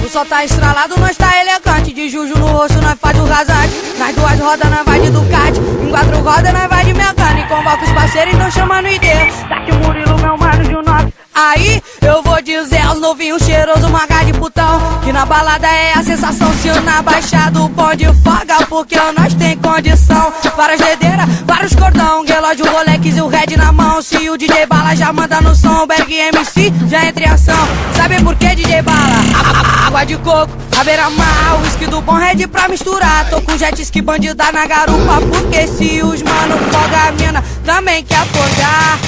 O sol tá estralado, nós tá elegante. De Juju no rosto, nós faz o rasante. Nas duas rodas, nós vai de Ducati. Em quatro rodas, nós vai de Mecânica. Convoca os parceiros, então chama no ID. Daqui Murilo, meu mano, Junox. Aí, eu vou dizer aos novinhos cheirosos, marca de putão, que na balada é a sensação. Se eu na baixada o bonde folga, porque nós tem condição. Várias dedeiras, vários cordão, relógio, Rolex e o Red na mão. Se o DJ Bala já manda no som, Berg MC já entra em ação. Sabe por que DJ Bala? Água de coco, a beira-mar, whisky do bom Red pra misturar. Tô com jet ski bandida na garupa, porque se os mano folga, a mina também quer folgar.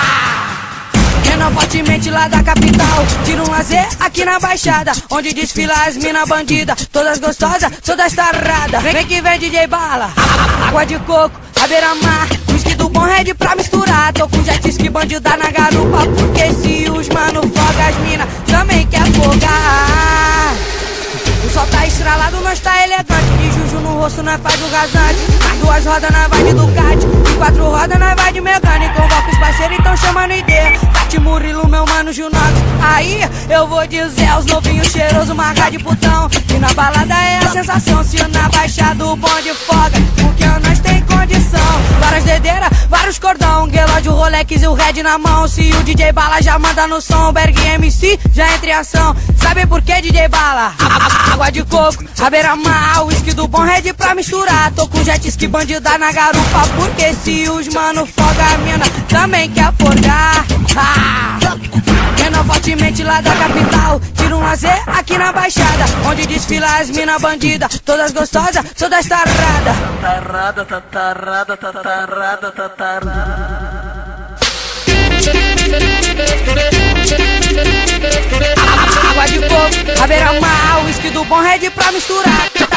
Menor fortemente lá da capital, tira um lazer aqui na baixada, onde desfila as mina bandida, todas gostosas, todas tarradas. Vem que vem DJ Bala, água de coco, a beira-mar, whisky do bom Red pra misturar. Tô com jet ski bandida na garupa, porque se os mano folga, as mina também quer folgar. O sol tá estralado, nós tá elegante. De Juju no rosto, nós faz o rasante. As duas rodas, nós vai de Ducati. Em quatro rodas, nós vai de Mecânica. Convoca os parceiros, então chama no ID. Daqui Murilo, meu mano, Junox. Aí, eu vou dizer aos novinhos cheirosos, marca de putão, que na balada é a sensação. Se na baixada o bonde folga, porque nós tem condição. Várias dedeiras, vários cordão, relógio, Rolex e o Red na mão. Se o DJ Bala já manda no som, Berg MC já entra em ação. Sabe por que DJ Bala? Água de coco, a beira-mar, whisky do bom Red pra misturar. Tô com jet ski bandida na garupa, porque se os mano folga, a mina também quer folgar. Menor fortemente lá da capital, tira um lazer aqui na baixada, onde desfila as mina bandida, todas gostosas, todas tarradas. Tarrada, tarrada, tarrada, tarrada. Água de coco, a beira-mar, whisky do bom Red pra misturar.